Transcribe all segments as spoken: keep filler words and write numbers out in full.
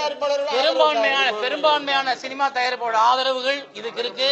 தயாரிப்பாளர்கள் பெரும்பான்மையான பெரும்பான்மையான சினிமா தயாரிப்பாளர் ஆதரவுகள் இதுக்கு இருக்கு.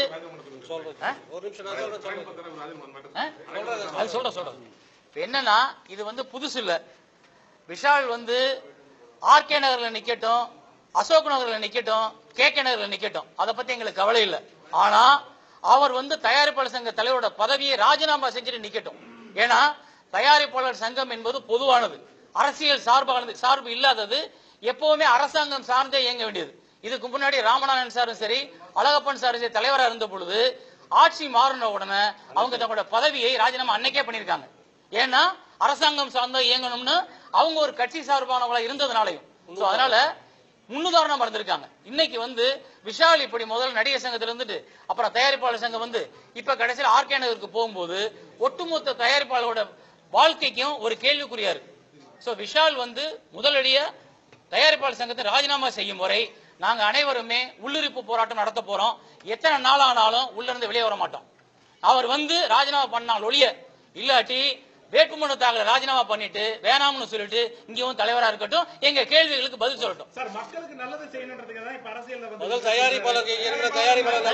அது சொல்ற சொல்ற என்னன்னா இது வந்து புதுசு இல்ல. விஷால் வந்து ஆர்கே நகர்ல நிக்கட்டும், அசோக் நகர்ல நிக்கட்டும், கே கே நகர்ல நிக்கட்டும், அதை பத்தி எங்களுக்கு கவலை இல்லை. ஆனா அவர் வந்து தயாரிப்பாளர் சங்க தலைவரோட பதவியை ராஜினாமா செஞ்சுட்டு நிக்கட்டும். ஏன்னா தயாரிப்பாளர் சங்கம் என்பது பொதுவானது, அரசியல் சார்பானது, சார்பு இல்லாதது, எப்பவுமே அரசாங்கம் சார்ந்தே இயங்க வேண்டியது. இதுக்கு முன்னாடி ராமநாதன் சாரும் சரி, அழகப்பன் சாரும் சரி தலைவராக இருந்த பொழுது ஆட்சி மாறின உடனே அவங்க தங்களோட பதவியை ராஜினாமா அன்னைக்கே பண்ணிருக்காங்க. ஏன்னா அரசாங்கம் சார்ந்த இயங்கணும்னு அவங்க ஒரு கட்சி சார்பானவங்களா இருந்ததுனாலையும் அதனால முன்னுதாரணம் இருந்திருக்காங்க. இன்னைக்கு வந்து விஷால் இப்படி முதல் நடிகர் சங்கத்தில் இருந்துட்டு அப்புறம் தயாரிப்பாளர் சங்கம் வந்து இப்ப கடைசியில் ஆர்கே நகருக்கு போகும்போது ஒட்டுமொத்த தயாரிப்பாளரோட வாழ்க்கைக்கும் ஒரு கேள்விக்குறியா இருக்கு. சோ விஷால் வந்து முதலடிய தயாரிப்பாளர் சங்கத்தை ராஜினாமா செய்யும் வரை நாங்க அனைவருமே உள்ளிருப்பு போராட்டம் நடத்த போறோம். எத்தனை நாள் ஆனாலும் உள்ள இருந்து வெளியே வர மாட்டோம். அவர் வந்து ராஜினாமா பண்ணால் ஒழிய இல்லாட்டி வேட்புமனு தாக்கல ராஜினாமா பண்ணிட்டு வேணாம்னு சொல்லிட்டு இங்க வந்து தலைவரா இருக்கட்டும், எங்க கேள்விகளுக்கு பதில் சொல்லட்டும். சார் மக்களுக்கு நல்லது செய்யணும்ன்றதுக்காக தான் இப்ப அரசியல்ல வந்து முதல் தயாரிப்பாளருக்கு இருக்கிற தயாரிப்பாளர்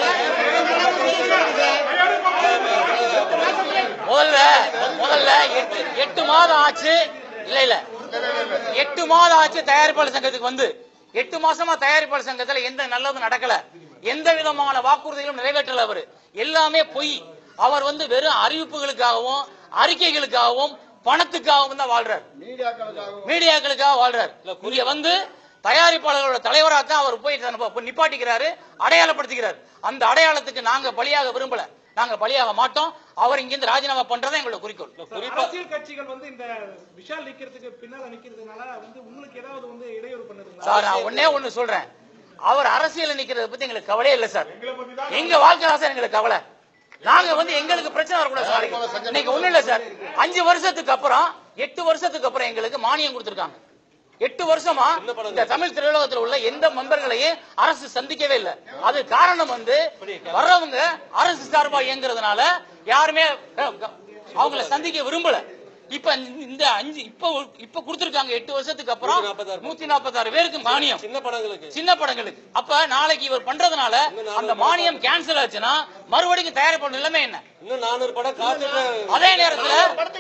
முதல்ல முதல்ல எட்டு எட்டு மாதம் ஆச்சு இல்ல இல்ல எட்டு மாதம் ஆச்சு தயாரிப்பாளர் சங்கத்துக்கு வந்து எட்டு மாசமா தயாரிப்பாளர் சங்கத்துல எந்த நல்லதும் நடக்கல, எந்த விதமான வாக்குறுதிகளும் நிறைவேற்றல. அவர் எல்லாமே பொய். அவர் வந்து வெறும் அறிவிப்புகளுக்காகவும் அறிக்கைகளுக்காகவும் பணத்துக்காகவும் தான் வாழ்றார், மீடியாக்களுக்காக வாழ்றார். இங்க வந்து தயாரிப்பாளர்களோட தலைவராக தான் அவர் போய் நிப்பாட்டிக்கிறாரு, அடையாளப்படுத்துகிறார். அந்த அடையாளத்துக்கு நாங்க பலியாக விரும்பல, நாங்க பலியாக மாட்டோம். அவர் இங்கிருந்து ராஜினாமா பண்றதா எங்களோட குறிக்கோள். அரசியல் கட்சிகள் வந்து இந்த விஷால் நிக்கிறதுக்கு பின்னால நிக்கிறதுனால வந்து உங்களுக்கு ஏதாவது வந்து இடையூறு பண்ணுதுங்களா? சார் நான் ஒன்னே ஒண்ணு சொல்றேன், அவர் அரசியல் நிக்கிறத பத்தி எங்களுக்கு கவலையே இல்லை சார். எங்க வாழ்க்கை தான் எங்களுக்கு கவலை. நாங்க வந்து எங்களுக்கு பிரச்சனை வரக்கூடாது. இன்னைக்கு ஒண்ணு இல்ல சார், அஞ்சு வருஷத்துக்கு அப்புறம் எட்டு வருஷத்துக்கு அப்புறம் எங்களுக்கு மானியம் கொடுத்திருக்காங்க. எட்டு வருஷமா இந்த தமிழ் திரையுலகத்தில் உள்ள எந்த மெம்பர்களையும் அரசு சந்திக்கவே இல்லை. அது காரணம் வந்து வர்றவங்க அரசு சார்பா இயங்குறதுனால யாருமே அவங்களை சந்திக்க விரும்பல. இப்ப இந்த அஞ்சு இப்ப இப்ப கொடுத்திருக்காங்க எட்டு வருஷத்துக்கு அப்புறம் நூத்தி நாற்பத்தி ஆறு பேருக்கு மானியம் சின்ன படங்களுக்கு சின்ன படங்களுக்கு. அப்ப நாளைக்கு இவர் பண்றதுனால அந்த மானியம் கேன்சல் ஆச்சுன்னா மறுபடியும் தயாரிப்பு நிலைமை என்ன? இன்னும் நானூறு படம் அதே நேரத்தில்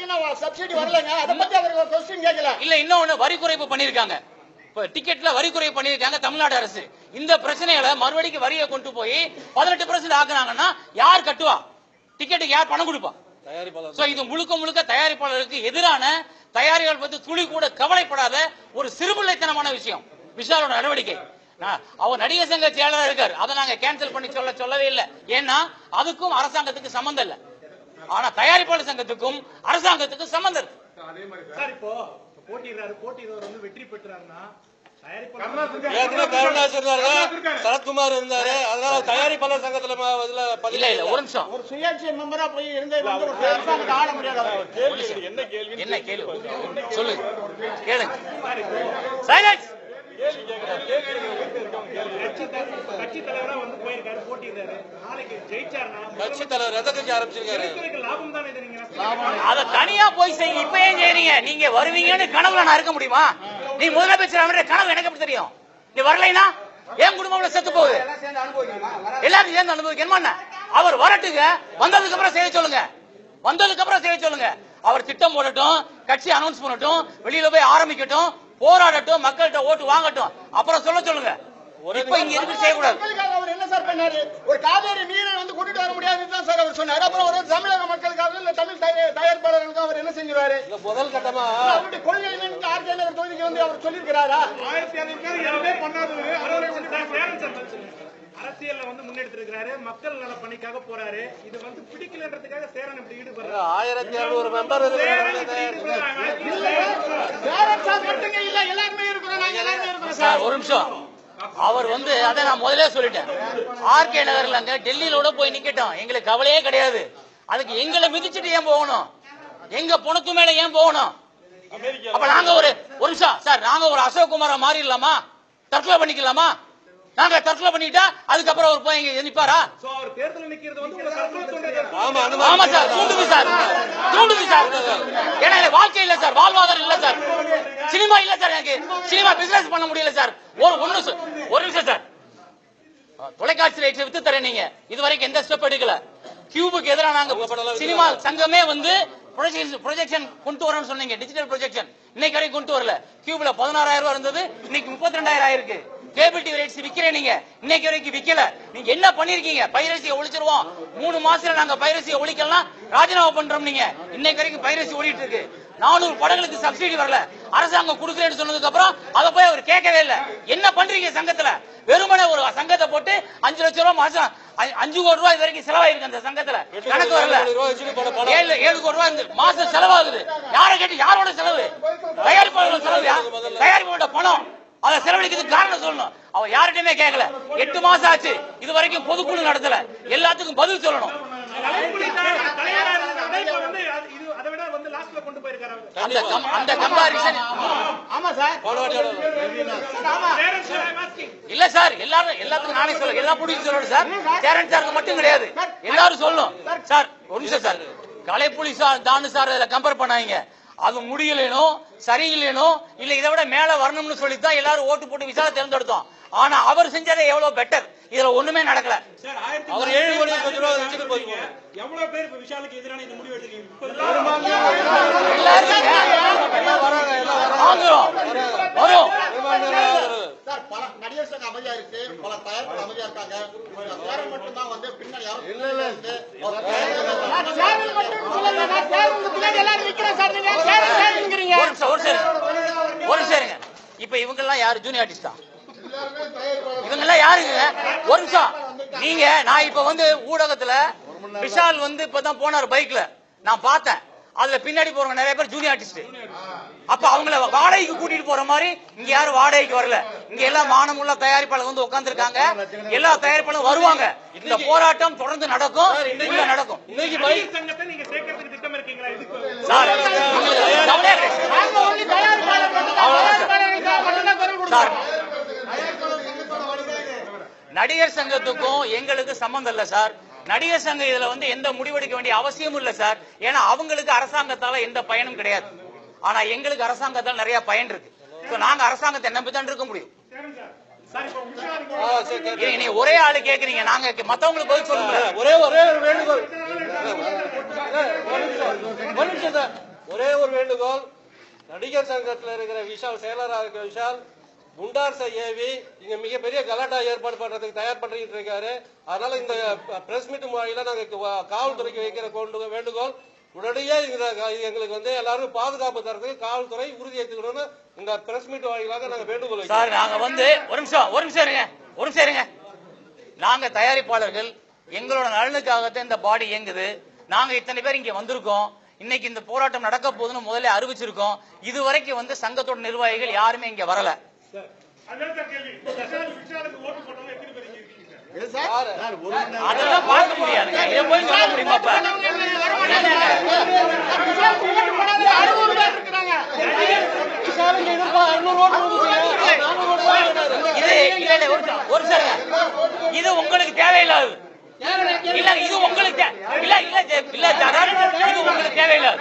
இல்ல இன்னொன்னு வரி குறைப்பு பண்ணிருக்காங்க, டிக்கெட்ல வரி குறைப்பு பண்ணிருக்காங்க தமிழ்நாடு அரசு. இந்த பிரச்சனைகளை மறுபடியும் வரியை கொண்டு போய் பதினெட்டு பர்சன்ட் ஆக்குனாங்கன்னா யார் கட்டுவா? டிக்கெட்டுக்கு யார் பணம் கொடுப்பா? இது முழுக்க முழுக்க தயாரிப்பாளருக்கு எதிரான, தயாரிப்பாளர் பத்தி துளி கூட கவலைப்படாத ஒரு சிறுபிள்ளைத்தனமான விஷயம் விஷாலோட நடவடிக்கை. அவர் நடிகர் சங்க செயலராக இருக்காரு, அதை நாங்க கேன்சல் பண்ணி சொல்ல சொல்லவே இல்லை. ஏன்னா அதுக்கும் அரசாங்கத்துக்கு சம்பந்தம் இல்லை. ஆனா தயாரிப்பாளர் சங்கத்துக்கும் அரசாங்கத்துக்கும் சம்பந்தம் இருக்கு. இப்போ போட்டியிடுறாரு, போட்டியிடுறவர் வந்து வெற்றி பெற்றாருன்னா சரத்குமார் இருந்தாரு, அதனால தயாரிப்பாளர் சங்கத்துல ஒரு நிமிஷம் ஒரு சுயேட்சை மெம்பரா போய் ஆட முடியாது. என்ன கேள்வி என்ன கேள்வி சொல்லுங்க, கேளுங்க. கட்சி தலைவரா வந்து போயிருக்காரு, போட்டியிடுறாரு, நாளைக்கு ஜெயிச்சாருன்னா கட்சி தலைவர் ரத்த கட்சி ஆரம்பிச்சிருக்காரு, லாபம் தானே இது? நீங்க அத தனியா போய் செய்யுங்க, இப்ப ஏன் செய்றீங்க? நீங்க வருவீங்கன்னு கனவுல நான் இருக்க முடியுமா? நீ முதலமைச்சர் கனவு எனக்கு எப்படி தெரியும்? நீ வரலைன்னா என் குடும்பம் செத்து போகுது, எல்லாரும் சேர்ந்து அனுபவிக்கணுமா? அவர் வரட்டுங்க, வந்ததுக்கு அப்புறம் செய்ய சொல்லுங்க, வந்ததுக்கு அப்புறம் செய்ய சொல்லுங்க. அவர் திட்டம் போடட்டும், கட்சி அனௌன்ஸ் பண்ணட்டும், வெளியில போய் ஆரம்பிக்கட்டும், போராடட்டும், மக்கள்கிட்ட ஓட்டு வாங்கட்டும், அப்புறம் சொல்ல சொல்லுங்க. இப்ப இங்க இருந்து செய்யக்கூடாது. அவர் என்ன சார் பண்ணாரு? ஒரு காவேரி நீரை வந்து கொண்டுட்டு வர முடியாதுன்னு சார் அவர் சொன்னார். அப்புறம் ஒரு தமிழக மக்களுக்காக இல்ல தமிழ் தயாரிப்பாளர்களுக்கு அவர் என்ன செஞ்சுருவாரு? முதல் கட்டமா அவருடைய கொள்கை தொகுதிக்கு வந்து அவர் சொல்லியிருக்கிறாரா? ஆயிரத்தி ஐநூறு பேர் எதுவுமே பண்ணாதவரு அரசியல்ல வந்து முன்னெடுத்திருக்கிறாரு, மக்கள் நல பணிக்காக போறாரு. இது வந்து பிடிக்கலன்றதுக்காக சேரன் இப்படி ஈடுபடுறாரு. ஆயிரத்தி எழுநூறு மெம்பர் ஒரு நிமிஷம். அவர் வந்து அதை நான் முதலே சொல்லிட்டேன், ஆர்கே நகர்ல டெல்லியில போய் நிக்கட்டும், எங்களுக்கு கவலையே கிடையாது. அதுக்கு எங்களை மிதிச்சுட்டு ஏன் போகணும்? எங்க பணத்து மேல ஏன் போகணும்? அப்ப நாங்க ஒரு ஒரு நிமிஷம் சார், நாங்க ஒரு அசோக் குமார மாறிடலாமா? தற்கொலை பண்ணிக்கலாமா? நாங்க தற்கொலை பண்ணிட்டா அதுக்கப்புறம் அவர் போய் இங்க நிப்பாரா? ஆமா சார், தூண்டுது சார், தூண்டுது சார். ஏன்னா வாழ்க்கை இல்ல சார், வாழ்வாதாரம் இல்ல சார். சினிமா இல்ல சார், எனக்கு சினிமா பிசினஸ் பண்ண முடியல சார். ஒரு ஒண்ணு ஒரு நிமிஷம் சார், தொலைக்காட்சி ரைட்ஸ் வித்து தரேன். நீங்க இதுவரைக்கும் எந்த ஸ்டெப் எடுக்கல. கியூபுக்கு எதிராக நாங்க சினிமா சங்கமே வந்து ப்ரொஜெக்ஷன் கொண்டு வரணும்னு சொன்னீங்க, டிஜிட்டல் ப்ரொஜெக்ஷன். இன்னைக்கு வரைக்கும் கொண்டு வரல. கியூப்ல பதினாறாயிரம் ரூபாய் இருந்தது, இன்னைக்கு முப்பத்தி ரெண்டாயிரம் ஆயிருக்கு. கேபிள் டிவி ரைட்ஸ் விக்கிறேன், நீங்க இன்னைக்கு வரைக்கும் விக்கல. நீங்க என்ன பண்ணிருக்கீங்க? பைரசியை ஒழிச்சிருவோம், மூணு மாசத்துல நாங்க பைரசியை ஒழிக்கலாம் ராஜினாமா பண்றோம். நீங்க இன்னைக்கு வரைக்கும் பைரசி ஓடிட்டு இருக்கு. நானூறு படங்களுக்கு சப்சிடி வரல, அரசாங்கம் கொடுக்கலன்னு சொன்னதுக்கு அப்புறம் அதை போய் அவர் கேட்கவே இல்லை. என்ன பண்றீங்க சங்கத்துல? வெறுமனே ஒரு சங்கத்தை போட்டு அஞ்சு லட்சம் ரூபாய் மாசம், அஞ்சு கோடி ரூபாய் வரைக்கும் செலவாயிருக்கு அந்த சங்கத்துல. கணக்கு வரல. ஏழு ஏழு கோடி ரூபாய் மாசம் செலவாகுது. யாரை கேட்டு யாரோட செலவு? தயாரிப்பாளர்களோட செலவு. தயாரிப்பாளோட பணம் அதை செலவழிக்கிறதுக்கு காரணம் சொல்லணும். அவ யார்கிட்டயுமே கேட்கல. எட்டு மாசம் ஆச்சு, இது வரைக்கும் பொதுக்குழு நடத்தல. எல்லாத்துக்கும் பதில் சொல்லணும். அந்த கம்பாரிசன் இல்ல சார். எல்லாரும் எல்லாத்துக்கும் நானே சொல்ல, எல்லா புடிச்சு சொல்லணும் சார். சேரன் சாருக்கு மட்டும் கிடையாது, எல்லாரும் சொல்லணும் சார். ஒரு நிமிஷம் sir, Kalaipuli sir Thanu sir இதுல கம்பேர் பண்ணாங்க. அது முடியலேனோ சரியில்லைனோ இல்ல இதை விட மேல வரணும்னு சொல்லித்தான் எல்லாரும் ஓட்டு போட்டு விசால தேர்ந்தெடுத்தோம். ஆனா அவர் செஞ்சதே எவ்வளவு பெட்டர். இதுல ஒண்ணுமே நடக்கல. அவர் ஏழு கோடி கொஞ்சம் ரூபாய் வச்சுட்டு போயிருக்கோம். எவ்வளவு பேர் இப்ப விஷாலுக்கு எதிரான இந்த முடிவு எடுத்துருக்கீங்க? வரும் சார். பல நடிகர் சங்க அமைதியா இருக்கு, பல தயாரிப்பாளர் அமைதியா இருக்காங்க. சேரன் மட்டும் தான் வந்து பின்னாடி யாரும் இல்ல இல்ல சேரன் மட்டும் சொல்லல. நான் சேரனுக்கு பின்னாடி எல்லாரும் நிக்கிறேன் சார். நீங்க சேரன் சேரன்ங்கறீங்க. ஒரு நிமிஷம் ஒரு நிமிஷம் ஒரு நிமிஷம். இப்ப இவங்க எல்லாம் யாரு? ஜூனியர் ஆர்டிஸ்டா? இவங்க எல்லாம் யாருங்க? ஒரு நிமிஷம். நீங்க நான் இப்ப வந்து ஊடகத்துல விஷால் வந்து இப்பதான் போனார் பைக்ல, நான் பார்த்தேன். அதுல பின்னாடி போறவங்க நிறைய பேர் ஜூனியர் ஆர்டிஸ்ட். அப்ப அவங்கள வாடகைக்கு கூட்டிட்டு போற மாதிரி இங்க யாரும் வாடகைக்கு வரல. இங்க எல்லாம் மானமுள்ள தயாரிப்பாளர் வந்து உட்கார்ந்து இருக்காங்க. எல்லா தயாரிப்பாளரும் வருவாங்க. இந்த போராட்டம் தொடர்ந்து நடக்கும், உள்ள நடக்கும். இன்னைக்கு பைக் சங்கத்தை நீங்க சேர்க்கிறதுக்கு திட்டம் இருக்கீங்களா? இதுக்கு சார் சார், நடிகர் சங்கத்துக்கும் எங்களுக்கு சம்பந்தம் இல்ல சார். நடிகர் சங்கம் இதுல வந்து எந்த முடிவெடுக்க வேண்டிய அவசியமும் இல்ல சார். ஏன்னா அவங்களுக்கு அரசாங்கத்தால எந்த பயனும் கிடையாது. ஆனா எங்களுக்கு அரசாங்கத்தால் நிறைய பயன் இருக்கு. நாங்க அரசாங்கத்தை நம்பி தான் இருக்க முடியும். நீ ஒரே ஆளு கேக்குறீங்க, நாங்க மத்தவங்களுக்கு பதில் சொல்லுங்க. ஒரே ஒரே ஒரு வேண்டுகோள், ஒரே ஒரு வேண்டுகோள். நடிகர் சங்கத்தில் இருக்கிற விஷால், செயலராக இருக்கிற விஷால் குண்டார்ஸை ஏவி இங்க மிகப்பெரிய கலாட்டா ஏற்பாடு பண்றதுக்கு தயார் பண்ணிட்டு இருக்காரு. அதனால இந்த பிரஸ் மீட் முறையில நாங்க காவல்துறைக்கு வைக்கிற கொண்டு வேண்டுகோள், உடனடியே எங்களுக்கு வந்து எல்லாரும் பாதுகாப்பு தரத்துக்கு காவல்துறை உறுதி ஏற்றுக்கணும்னு இந்த பிரஸ் மீட் வாயிலாக நாங்க வேண்டுகோள் சார். நாங்க வந்து ஒரு நிமிஷம் ஒரு நிமிஷம் இருங்க ஒரு நிமிஷம் இருங்க. நாங்க தயாரிப்பாளர்கள் எங்களோட நலனுக்காகத்தான் இந்த பாடி இயங்குது. நாங்க இத்தனை பேர் இங்க வந்திருக்கோம். இன்னைக்கு இந்த போராட்டம் நடக்க போகுதுன்னு முதல்ல அறிவிச்சிருக்கோம். இதுவரைக்கும் வந்து சங்கத்தோட நிர்வாகிகள் யாருமே இங்க வரல. அதெல்லாம் பார்க்க முடியாதுங்க. இதை போய் சொல்ல முடியுமாப்பா? ஒரு சார், இது உங்களுக்கு தேவையில்லாது. இல்ல இது உங்களுக்கு இல்ல இல்ல இல்ல இது உங்களுக்கு தேவையில்லாது.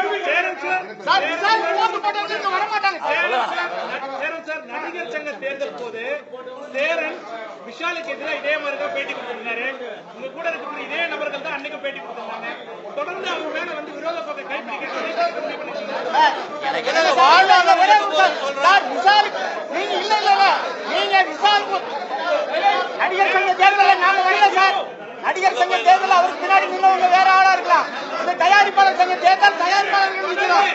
நடிகர் சங்க தேர்தல் போது சேரன் விஷாலுக்கு எதிராக இதே மாதிரி தான் பேட்டி கொடுத்திருந்தாரு. உங்க கூட இருக்கிற இதே நபர்கள் தான் அன்னைக்கு பேட்டி கொடுத்திருந்தாங்க. தொடர்ந்து அவங்க மேல வந்து விரோத போக்கை கைப்பிடிக்க நடிகர் சங்க தேர்தலில் நாங்க வரல சார். நடிகர் சங்க தேர்தல் அவருக்கு பின்னாடி நின்றவங்க வேற ஆளா இருக்கலாம். இந்த தயாரிப்பாளர் சங்க தேர்தல் தயாரிப்பாளர்கள் நிற்கிறோம்.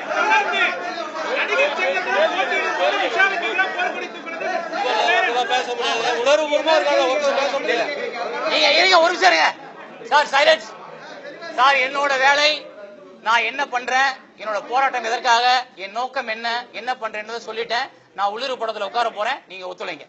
நீங்க இருங்க ஒரு நிமிஷம் இருங்க சார். Silence sir. என்னோட வேலை, நான் என்ன பண்றேன், என்னோட போராட்டம் எதற்காக, என் நோக்கம் என்ன, என்ன பண்றேன்றதை சொல்லிட்டேன். நான் உள்ளூர் படத்துல உட்கார போறேன், நீங்க ஒத்துழைங்க.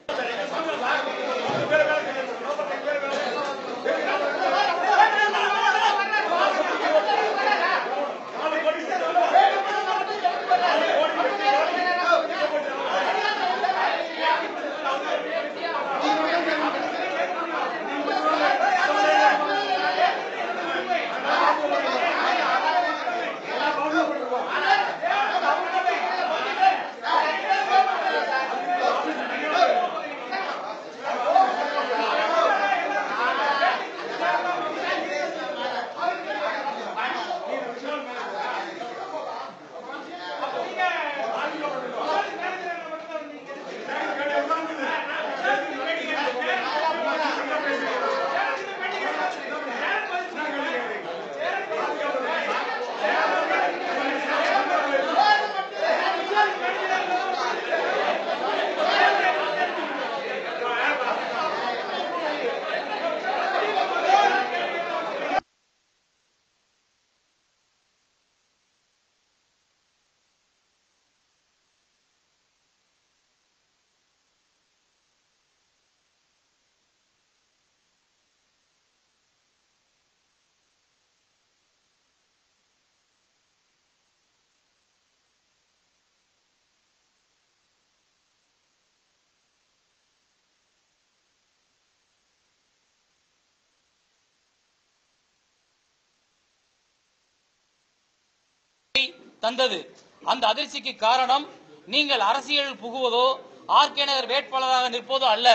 தந்தது. அந்த அதிர்ச்சிக்கு காரணம் நீங்கள் அரசியல் புகுவதோ ஆர்கே நகர் வேட்பாளராக நிற்பதோ அல்ல.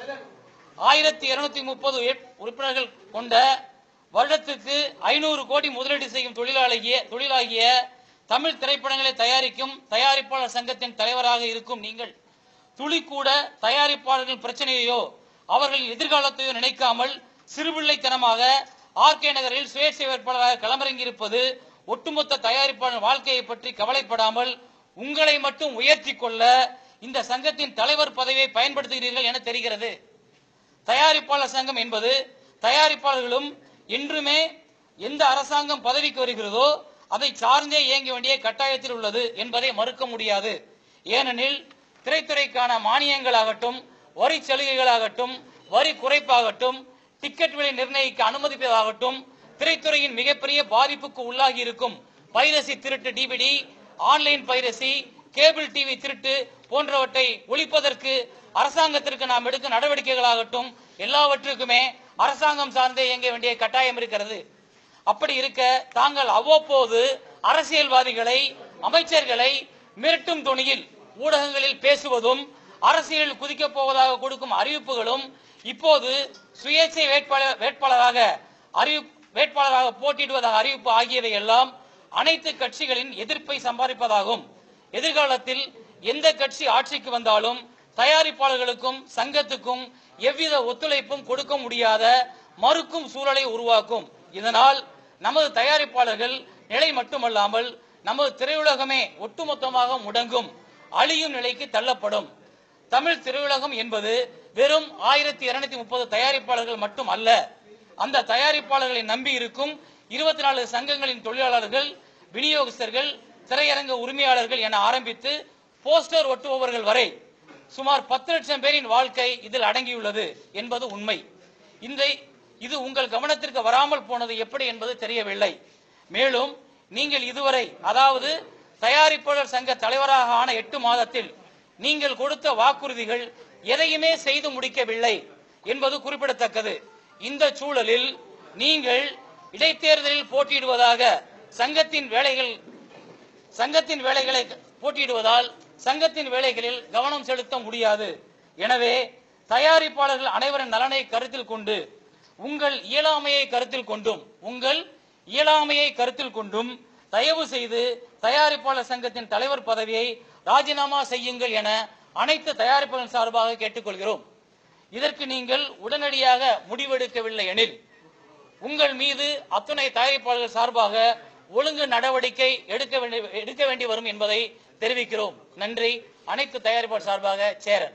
ஆயிரத்தி இருநூத்தி முப்பது உறுப்பினர்கள் கொண்ட வருடத்துக்கு ஐநூறு கோடி முதலீடு செய்யும் தொழிலாளிய தொழிலாகிய தமிழ் திரைப்படங்களை தயாரிக்கும் தயாரிப்பாளர் சங்கத்தின் தலைவராக இருக்கும் நீங்கள் துளி கூட தயாரிப்பாளர்கள் பிரச்சனையோ அவர்களின் எதிர்காலத்தையோ நினைக்காமல் சிறுபிள்ளைத்தனமாக ஆர்கே நகரில் சுயேட்சை வேட்பாளராக களமிறங்கியிருப்பது ஒட்டுமொத்த தயாரிப்பாளர் வாழ்க்கையை பற்றி கவலைப்படாமல் உங்களை மட்டும் உயர்த்தி கொள்ள இந்த சங்கத்தின் தலைவர் பதவியை பயன்படுத்துகிறீர்கள் என தெரிகிறது. தயாரிப்பாளர் சங்கம் என்பது தயாரிப்பாளர்களும் என்றுமே எந்த அரசாங்கம் பதவிக்கு வருகிறதோ அதை சார்ந்தே இயங்க வேண்டிய கட்டாயத்தில் உள்ளது என்பதை மறுக்க முடியாது. ஏனெனில் திரைத்துறைக்கான மானியங்களாகட்டும், வரி சலுகைகளாகட்டும், வரி குறைப்பாகட்டும், டிக்கெட் விலை நிர்ணயிக்க அனுமதிப்பதாகட்டும், திரைத்துறையின் மிகப்பெரிய பாதிப்புக்கு உள்ளாகி இருக்கும் பைரசி திருட்டு, DVD, online piracy, cable TV திருட்டு போன்றவற்றை ஒழிப்பதற்கு அரசாங்கத்திற்கு நாம் எடுக்கும் நடவடிக்கைகளாகட்டும் எல்லாவற்றுக்குமே அரசாங்கம் சார்ந்தே இயங்க வேண்டிய கட்டாயம் இருக்கிறது. அப்படி இருக்க தாங்கள் அவ்வப்போது அரசியல்வாதிகளை, அமைச்சர்களை மிரட்டும் தொனியில் ஊடகங்களில் பேசுவதும், அரசியலில் குதிக்கப் போவதாக கொடுக்கும் அறிவிப்புகளும், இப்போது சுயேட்சை வேட்பாளர் வேட்பாளராக அறிவிப்பு வேட்பாளராக போட்டியிடுவதாக அறிவிப்பு ஆகியவை எல்லாம் அனைத்து கட்சிகளின் எதிர்ப்பை சம்பாதிப்பதாகும். எதிர்காலத்தில் எந்த கட்சி ஆட்சிக்கு வந்தாலும் தயாரிப்பாளர்களுக்கும் சங்கத்துக்கும் எவ்வித ஒத்துழைப்பும் கொடுக்க முடியாத மறுக்கும் சூழலை உருவாக்கும். இதனால் நமது தயாரிப்பாளர்கள் நிலை மட்டுமல்லாமல் நமது திரையுலகமே ஒட்டுமொத்தமாக முடங்கும், அழியும் நிலைக்கு தள்ளப்படும். தமிழ் திரையுலகம் என்பது வெறும் ஆயிரத்தி இருநூத்தி முப்பது தயாரிப்பாளர்கள் மட்டும் அல்ல. அந்த தயாரிப்பாளர்களை நம்பி இருக்கும் இருபத்தி நாலு சங்கங்களின் தொழிலாளர்கள், விநியோகஸ்தர்கள், திரையரங்க உரிமையாளர்கள் என ஆரம்பித்து போஸ்டர் ஒட்டுபவர்கள் வரை சுமார் பத்து லட்சம் பேரின் வாழ்க்கை இதில் அடங்கியுள்ளது என்பது உண்மை. இந்த இது உங்கள் கவனத்திற்கு வராமல் போனது எப்படி என்பது தெரியவில்லை. மேலும் நீங்கள் இதுவரை, அதாவது தயாரிப்பாளர் சங்க தலைவராக ஆன எட்டு மாதத்தில் நீங்கள் கொடுத்த வாக்குறுதிகள் எதையுமே செய்து முடிக்கவில்லை என்பது குறிப்பிடத்தக்கது. இந்த சூழலில் நீங்கள் இடைத்தேர்தலில் போட்டியிடுவதாக சங்கத்தின் வேலைகள் சங்கத்தின் வேலைகளை போட்டியிடுவதால் சங்கத்தின் வேலைகளில் கவனம் செலுத்த முடியாது. எனவே தயாரிப்பாளர்கள் அனைவரின் நலனை கருத்தில் கொண்டு, உங்கள் இயலாமையை கருத்தில் கொண்டும் உங்கள் இயலாமையை கருத்தில் கொண்டும் தயவு செய்து தயாரிப்பாளர் சங்கத்தின் தலைவர் பதவியை ராஜினாமா செய்யுங்கள் என அனைத்து தயாரிப்பாளர்கள் சார்பாக கேட்டுக்கொள்கிறோம். இதற்கு நீங்கள் உடனடியாக முடிவெடுக்கவில்லை எனில் உங்கள் மீது அத்துணை தயாரிப்பாளர்கள் சார்பாக ஒழுங்கு நடவடிக்கை எடுக்க வேண்டி எடுக்க வேண்டி வரும் என்பதை தெரிவிக்கிறோம். நன்றி. அனைத்து தயாரிப்பாளர் சார்பாக சேரன்.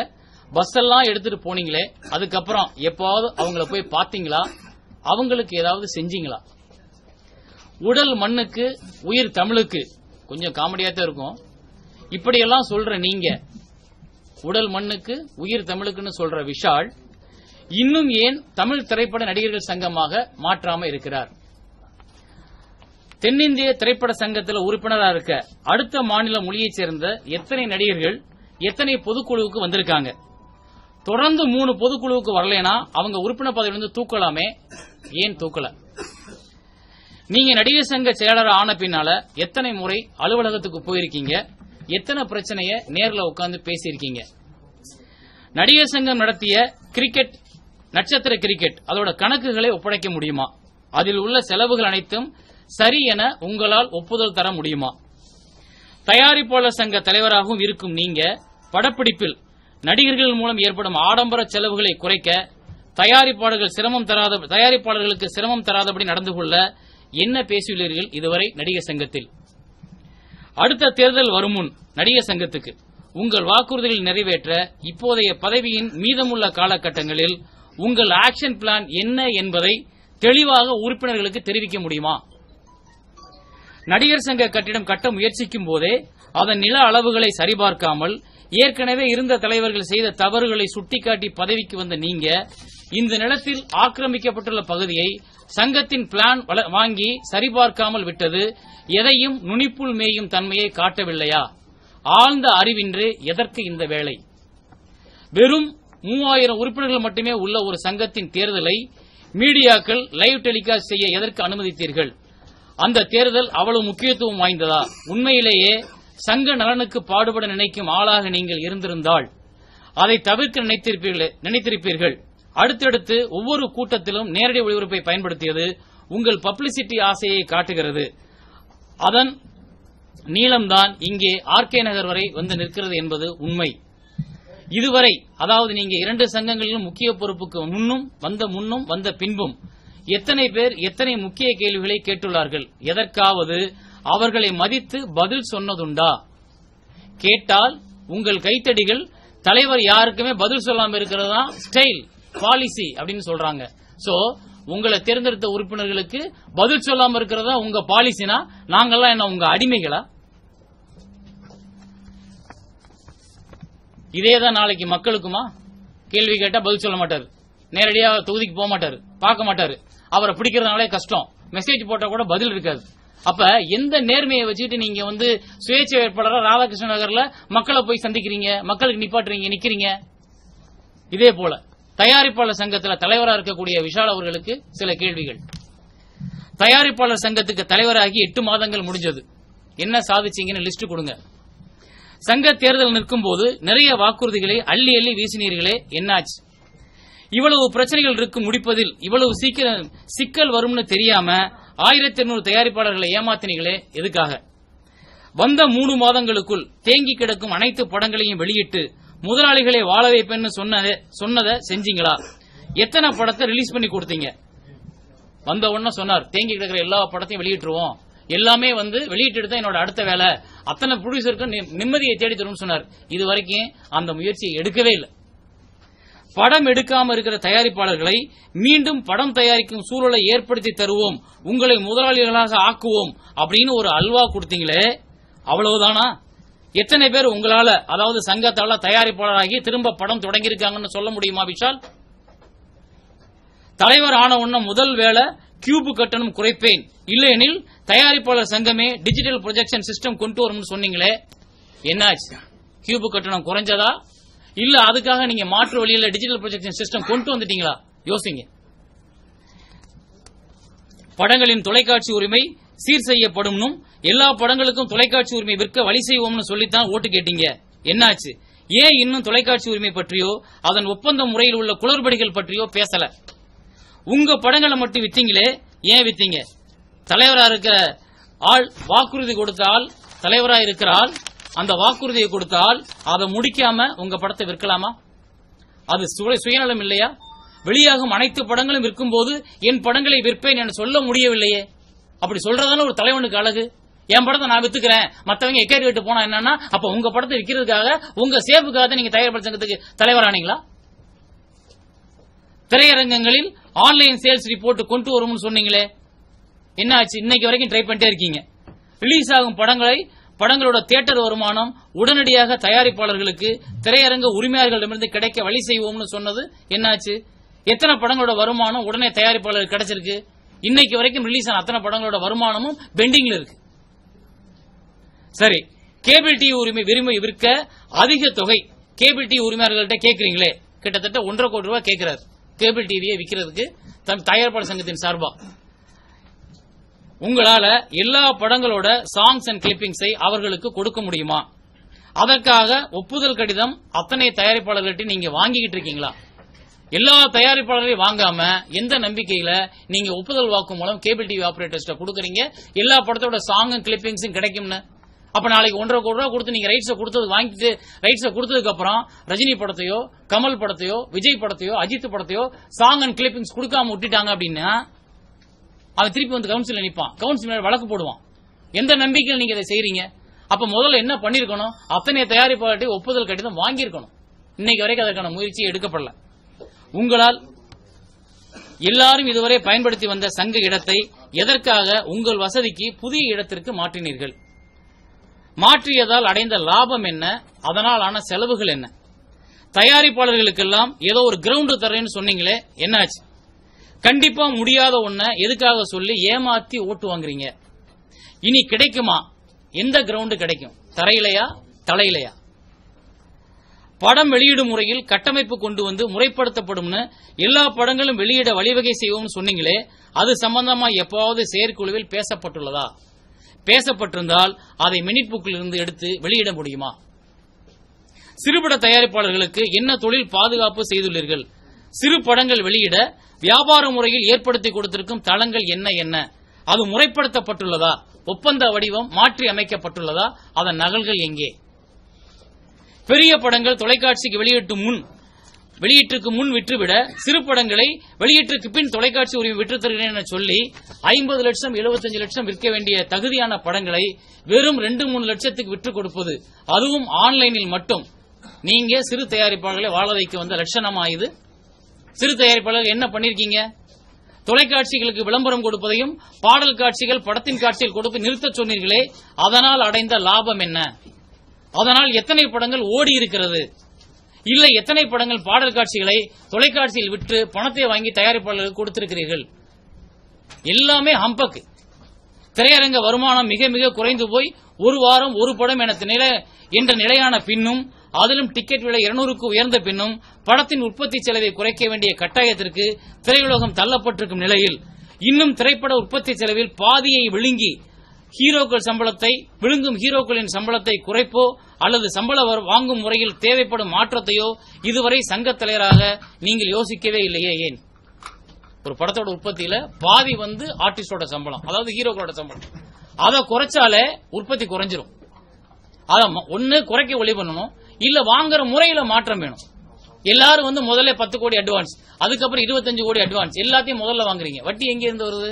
பஸ் எல்லாம் எடுத்துட்டு போனீங்களே, அதுக்கப்புறம் எப்பாவது அவங்கள போய் பாத்தீங்களா? அவங்களுக்கு ஏதாவது செஞ்சீங்களா? உடல் மண்ணுக்கு உயிர் தமிழுக்கு, கொஞ்சம் காமெடியா தான் இருக்கும். இப்படியெல்லாம் சொல்ற நீங்க, உடல் மண்ணுக்கு உயிர் தமிழுக்குன்னு சொல்ற விஷால் இன்னும் ஏன் தமிழ் திரைப்பட நடிகர்கள் சங்கமாக மாற்றாம இருக்கிறார்? தென்னிந்திய திரைப்பட சங்கத்தில் உறுப்பினராக இருக்க அடுத்த மாநில மொழியைச் சேர்ந்த எத்தனை நடிகர்கள் எத்தனை பொதுக்குழுவுக்கு வந்திருக்காங்க? தொடர்ந்து மூணு பொதுக்குழுவுக்கு வரலனா அவங்க உறுப்பினர் பதவியிலிருந்து தூக்கலாமே, ஏன் தூக்கல? நீங்க நடிகர் சங்க செயலர் ஆன பின்னால எத்தனை முறை அலுவலகத்துக்கு போயிருக்கீங்க? எத்தனை பிரச்சனைய நேர்ல உட்கார்ந்து பேசியிருக்கீங்க? நடிகர் சங்கம் நடத்திய கிரிக்கெட், நட்சத்திர கிரிக்கெட், அதோட கணக்குகளை ஒப்படைக்க முடியுமா? அதில் உள்ள செலவுகள் அனைத்தும் சரி என உங்களால் ஒப்புதல் தர முடியுமா? தயாரிப்பாளர் சங்க தலைவராகவும் இருக்கும் நீங்க படப்பிடிப்பில் நடிகர்கள் மூலம் ஏற்படும் ஆடம்பர செலவுகளை குறைக்க தயாரிப்பாளர்கள் சிரமம் தராத தயாரிப்பாளர்களுக்கு சிரமம் தராதபடி நடந்து கொள்ள என்ன பேசியுள்ளீர்கள் இதுவரை நடிகர் சங்கத்தில்? அடுத்த தேர்தல் வரும் முன் நடிகர் சங்கத்துக்கு உங்கள் வாக்குறுதிகளை நிறைவேற்ற இப்போதைய பதவியின் மீதமுள்ள காலகட்டங்களில் உங்கள் ஆக்ஷன் பிளான் என்ன என்பதை தெளிவாக உறுப்பினர்களுக்கு தெரிவிக்க முடியுமா? நடிகர் சங்க கட்டிடம் கட்ட முயற்சிக்கும் போதே அதன் நில அளவுகளை சரிபார்க்காமல் ஏற்கனவே இருந்த தலைவர்கள் செய்த தவறுகளை சுட்டிக்காட்டி பதவிக்கு வந்த நீங்க இந்த நிலத்தில் ஆக்கிரமிக்கப்பட்டுள்ள பகுதியை சங்கத்தின் பிளான் வாங்கி சரிபார்க்காமல் விட்டது எதையும் நுனிப்புள் மேயும் தன்மையை காட்டவில்லையா? ஆழ்ந்த அறிவின்றி எதற்கு இந்த வேலை? வெறும் மூவாயிரம் உறுப்பினர்கள் மட்டுமே உள்ள ஒரு சங்கத்தின் தேர்தலை மீடியாக்கள் லைவ் டெலிகாஸ்ட் செய்ய எதற்கு அனுமதித்தீர்கள்? அந்த தேர்தல் அவ்வளவு முக்கியத்துவம் வாய்ந்ததா? உண்மையிலேயே சங்க நலனுக்கு பாடுபட நினைக்கும் ஆளாக நீங்கள் இருந்திருந்தால் அதை தவிர்க்க நினைத்திருப்பீர்கள். அடுத்தடுத்து ஒவ்வொரு கூட்டத்திலும் நேரடி ஒளிபரப்பை பயன்படுத்தியது உங்கள் பப்ளிசிட்டி ஆசையை காட்டுகிறது. அதன் நீளம்தான் இங்கே ஆர்கே நகர் வரை வந்து நிற்கிறது என்பது உண்மை. இதுவரை, அதாவது நீங்க இரண்டு சங்கங்களிலும் முக்கிய பொறுப்புக்கு முன்னும் வந்த முன்னும் வந்த பின்பும் எத்தனை பேர் எத்தனை முக்கிய கேள்விகளை கேட்டுள்ளார்கள்? எதற்காவது அவர்களை மதித்து பதில் சொன்னதுண்டா? கேட்டால் உங்கள் கைத்தடிகள் தலைவர் யாருக்குமே பதில் சொல்லாம இருக்கிறதா ஸ்டைல் பாலிசி அப்படின்னு சொல்றாங்க. சோ உங்களை தேர்ந்தெடுத்த உறுப்பினர்களுக்கு பதில் சொல்லாம இருக்கிறதா உங்க பாலிசினா நாங்கெல்லாம் என்ன உங்க அடிமைகளா? இதேதான் நாளைக்கு மக்களுக்குமா? கேள்வி கேட்டா பதில் சொல்ல மாட்டாரு, நேரடியா தொகுதிக்கு போக மாட்டாரு, பார்க்க மாட்டாரு, அவரை பிடிக்கிறதுனாலே கஷ்டம், மெசேஜ் போட்டா கூட பதில் இருக்காது. அப்ப எந்த நேர்மையை வச்சுட்டு நீங்க வந்து சுயேட்சை வேட்பாளர் ராதாகிருஷ்ண நகர்ல மக்களை போய் சந்திக்கிறீங்க, மக்களுக்கு நிப்பாட்டுறீங்க, நிக்கிறீங்க? இதே போல தயாரிப்பாளர் சங்கத்தில் தலைவராக இருக்கக்கூடிய விஷால் அவர்களுக்கு சில கேள்விகள். தயாரிப்பாளர் சங்கத்துக்கு தலைவராகி எட்டு மாதங்கள் முடிஞ்சது, என்ன சாதிச்சீங்கன்னு லிஸ்ட் கொடுங்க. சங்க தேர்தல் நிற்கும் போது நிறைய வாக்குறுதிகளை அள்ளி அள்ளி வீசினீர்களே, என்னாச்சு? இவ்வளவு பிரச்சனைகள் இருக்கு முடிப்பதில் இவ்வளவு சீக்கிரம் சிக்கல் வரும்னு தெரியாம ஆயிரத்தி எண்ணூறு தயாரிப்பாளர்களை ஏமாத்தினீங்களே, எதுக்காக? வந்த மூணு மாதங்களுக்குள் தேங்கி கிடக்கும் அனைத்து படங்களையும் வெளியிட்டு முதலாளிகளை வாழ வைப்பேன்னு சொன்னதை செஞ்சீங்களா? எத்தனை படத்தை ரிலீஸ் பண்ணி கொடுத்தீங்க? வந்த உடனே சொன்னார் தேங்கி கிடக்கிற எல்லா படத்தையும் வெளியிட்டுருவோம், எல்லாமே வந்து வெளியிட்டு தான் என்னோட அடுத்த வேலை, அத்தனை ப்ரொடியூசருக்கு நிம்மதியை தேடி தரும் சொன்னார். இது வரைக்கும் அந்த முயற்சியை எடுக்கவே இல்லை. படம் எடுக்காம இருக்கிற தயாரிப்பாளர்களை மீண்டும் படம் தயாரிக்கும் சூழலை ஏற்படுத்தி தருவோம், உங்களை முதலாளிகளாக ஆக்குவோம் அப்படின்னு ஒரு அல்வா கொடுத்தீங்களே, அவ்வளவுதானா? எத்தனை பேர் உங்களால, அதாவது சங்கத்தால தயாரிப்பாளராகி திரும்ப படம் தொடங்கியிருக்காங்கன்னு சொல்ல முடியுமா விஷால்? தலைவர் ஆன உடனே முதல் வேலை கியூபு கட்டணம் குறைப்பேன், இல்லையெனில் தயாரிப்பாளர் சங்கமே டிஜிட்டல் ப்ரொஜெக்ஷன் சிஸ்டம் கொண்டு வரும்னு சொன்னீங்களே, என்னாச்சு? கியூபு கட்டணம் குறைஞ்சதா? இல்ல அதுக்காக நீங்க மாற்று வழியில் டிஜிட்டல் ப்ரொஜெக்ஷன் சிஸ்டம் கொண்டு வந்துட்டீங்களா? யோசிங்க. படங்களின் தொலைக்காட்சி உரிமை சீர் செய்யப்படும், எல்லா படங்களுக்கும் தொலைக்காட்சி உரிமை விற்க வழி செய்வோம்னு சொல்லித்தான் ஓட்டு கேட்டீங்க, என்னாச்சு? ஏன் இன்னும் தொலைக்காட்சி உரிமை பற்றியோ அதன் ஒப்பந்த முறையில் உள்ள குளறுபடிகள் பற்றியோ பேசல? உங்க படங்களை மட்டும் வித்தீங்களே, ஏன் வித்தீங்க? தலைவரா இருக்கிற ஆள் வாக்குறுதி கொடுத்தால், தலைவரா இருக்கிற ஆள் அந்த வாக்குறுதியை கொடுத்தால் அதை முடிக்காம உங்க படத்தை விற்கலாமா? அது சுயநலம் இல்லையா? வெளியாகும் அனைத்து படங்களும் விற்கும் போது என் படங்களை விற்பேன் என சொல்ல முடியவில்லையே, அப்படி சொல்றதான ஒரு தலைவனுக்கு அழகு. என் படத்தை நான் வித்துக்கிறேன், மத்தவங்க எக்கேரி விட்டு போனா என்னன்னா, அப்ப உங்க படத்தை விற்கிறதுக்காக உங்க சேப்புக்காக நீங்க தயாரிப்பாளர் சங்கத்துக்கு தலைவரானீங்களா? திரையரங்கங்களில் ஆன்லைன் சேல்ஸ் ரிப்போர்ட் கொண்டு வரும்னு சொன்னீங்களே, என்ன ஆச்சு? இன்னைக்கு வரைக்கும் ட்ரை பண்ணிட்டே இருக்கீங்க. ரிலீஸ் ஆகும் படங்களை படங்களோட தியேட்டர் வருமானம் உடனடியாக தயாரிப்பாளர்களுக்கு திரையரங்க உரிமையாளர்களிடமிருந்து கிடைக்க வழி செய்வோம்னு சொன்னது என்னாச்சு? எத்தனை படங்களோட வருமானம் உடனே தயாரிப்பாளருக்கு கிடைச்சிருக்கு? இன்னைக்கு வரைக்கும் ரிலீஸ் ஆன அத்தனை படங்களோட வருமானமும் பெண்டிங்ல இருக்கு. சரி, கேபிள் டிவி உரிமை விரும்பி விற்க அதிக தொகை கேபிள் டிவி உரிமையாளர்கள்ட்ட கேட்கறீங்களே, கிட்டத்தட்ட ஒன்றரை கோடி ரூபாய் கேட்கிறார் கேபிள் டிவியை விற்கிறதுக்கு தயாரிப்பாளர் சங்கத்தின் சார்பா. உங்களால எல்லா படங்களோட சாங்ஸ் அண்ட் கிளிப்பிங்ஸை அவர்களுக்கு கொடுக்க முடியுமா? அதற்காக ஒப்புதல் கடிதம் அத்தனை தயாரிப்பாளர்கள்ட்ட நீங்க வாங்கிக்கிட்டு இருக்கீங்களா? எல்லா தயாரிப்பாளர்களையும் வாங்காம எந்த நம்பிக்கையில நீங்க ஒப்புதல் வாக்கு மூலம் கேபிள் டிவி ஆபரேட்டர்ஸ் கொடுக்கறீங்க எல்லா படத்தோட சாங்கும் கிளிப்பிங்ஸும் கிடைக்கும்னு? அப்ப நாளைக்கு ஒன்றரை கோடி ரூபாய் கொடுத்து நீங்க ரைட்ஸை கொடுத்தது வாங்கிட்டு ரைட்ஸை கொடுத்ததுக்கு அப்புறம் ரஜினி படத்தையோ கமல் படத்தையோ விஜய் படத்தையோ அஜித் படத்தையோ சாங் அண்ட் கிளிப்பிங்ஸ் கொடுக்காம விட்டுட்டாங்க அப்படின்னா அவன் திருப்பி வந்து கவுன்சில் நிற்பான், கவுன்சில் வழக்கு போடுவான். எந்த நம்பிக்கையில் நீங்க இதை செய்றீங்க? அப்ப முதல்ல என்ன பண்ணிருக்கணும்? அத்தனை தயாரிப்பாளர்கிட்ட ஒப்புதல் கடிதம் வாங்கியிருக்கணும். இன்னைக்கு வரைக்கும் அதற்கான முயற்சி எடுக்கப்படல. உங்களால் எல்லாரும் இதுவரை பயன்படுத்தி வந்த சங்க இடத்தை எதற்காக உங்கள் வசதிக்கு புதிய இடத்திற்கு மாற்றினீர்கள்? மாற்றியதால் அடைந்த லாபம் என்ன? அதனால் ஆன செலவுகள் என்ன? தயாரிப்பாளர்களுக்கெல்லாம் ஏதோ ஒரு கிரவுண்ட் தரேன்னு சொன்னீங்களே, என்னாச்சு? கண்டிப்பா முடியாத ஒன்ன எதுக்காக சொல்லி ஏமாத்தி ஓட்டு வாங்குறீங்க? இனி கிடைக்குமா? எந்த கிரவுண்ட் கிடைக்கும்? தரையிலையா தலையிலையா? படம் வெளியிடும் முறையில் கட்டமைப்பு கொண்டு வந்து முறைப்படுத்தப்படும் எல்லா படங்களும் வெளியிட வழிவகை செய்வோம் சொன்னீங்களே, அது சம்பந்தமா எப்போது செயற்குழுவில் பேசப்பட்டுள்ளதா? பேசப்பட்டிருந்தால் அதை மினிட் புக்கில் இருந்து எடுத்து வெளியிட முடியுமா? சிறுபட தயாரிப்பாளர்களுக்கு என்ன தொழில் பாதுகாப்பு செய்துள்ளீர்கள்? சிறு படங்கள் வெளியிட வியாபார முறையில் ஏற்படுத்தி கொடுத்திருக்கும் தளங்கள் என்ன என்ன? அது முறைப்படுத்தப்பட்டுள்ளதா? ஒப்பந்த வடிவம் மாற்றி அமைக்கப்பட்டுள்ளதா? அதன் நகல்கள் எங்கே? பெரிய படங்கள் தொலைக்காட்சிக்கு வெளியிட்டு முன் வெளியீட்டுக்கு முன் விற்றுவிட சிறு படங்களை வெளியீட்டுக்கு பின் தொலைக்காட்சி உரிமை விற்று தருகிறேன் என சொல்லி ஐம்பது லட்சம் எழுபத்தஞ்சு லட்சம் விற்க வேண்டிய தகுதியான படங்களை வெறும் ரெண்டு மூணு லட்சத்துக்கு விற்றுக் கொடுப்பது, அதுவும் ஆன்லைனில் மட்டும். நீங்க சிறு தயாரிப்பாளர்களை வாழ வைக்க வந்த லட்சணமா இது? சிறு தயாரிப்பாளர்கள் என்ன பண்ணிருக்கீங்க? தொலைக்காட்சிகளுக்கு விளம்பரம் கொடுப்பதையும் பாடல் காட்சிகள் படத்தின் காட்சியில் கொடுத்து நிறுத்த சொன்னீர்களே, அதனால் அடைந்த லாபம் என்ன? அதனால் எத்தனை படங்கள் ஓடி இருக்கிறது? இல்லை எத்தனை படங்கள் பாடல் காட்சிகளை தொலைக்காட்சியில் விற்று பணத்தை வாங்கி தயாரிப்பாளர்களுக்கு கொடுத்திருக்கிறீர்கள்? எல்லாமே ஹம்பக்கு. திரையரங்க வருமானம் மிக மிக குறைந்து போய் ஒரு வாரம் ஒரு படம் என்ற நிலையான பின்னும், அதிலும் டிக்கெட் விலை இருநூறுக்கு உயர்ந்த பின்னும் படத்தின் உற்பத்தி செலவை குறைக்க வேண்டிய கட்டாயத்திற்கு திரையுலகம் தள்ளப்பட்டிருக்கும் நிலையில் இன்னும் திரைப்பட உற்பத்தி செலவில் பாதியை விழுங்கி ஹீரோக்கள் சம்பளத்தை விழுங்கும் ஹீரோக்களின் சம்பளத்தை குறைப்போ அல்லது சம்பள வாங்கும் முறையில் தேவைப்படும் மாற்றத்தையோ இதுவரை சங்கத் தலைவராக நீங்கள் யோசிக்கவே இல்லையே? ஏன்? ஒரு படத்தோட உற்பத்தியில பாதி வந்து ஆர்டிஸ்டோட சம்பளம், அதாவது ஹீரோக்களோட சம்பளம். அதை குறைச்சாலே உற்பத்தி குறைஞ்சிரும். அதை ஒன்னு குறைக்க ஒளி பண்ணணும், இல்ல வாங்குற முறையில மாற்றம் வேணும். எல்லாரும் வந்து முதல்ல பத்து கோடி அட்வான்ஸ், அதுக்கப்புறம் இருபத்தஞ்சு கோடி அட்வான்ஸ், எல்லாத்தையும் முதல்ல வாங்குறீங்க. வட்டி எங்க இருந்து வருது?